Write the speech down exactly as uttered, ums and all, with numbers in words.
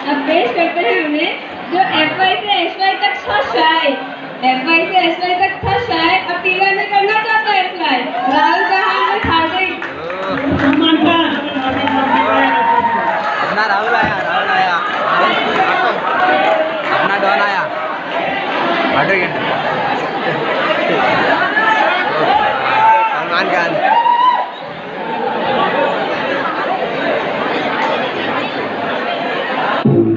अब पेश करते हैं हमें जो एफ वाई से एस वाई तक था शाय, एफ वाई से एस वाई तक था शाय, अब टी वाई में करना चाहता है फ्लाई। राहुल कहाँ है? हार्दिक अपना राहुल आया, राहुल आया, अपना डॉन आया, सलमान खान। Thank you.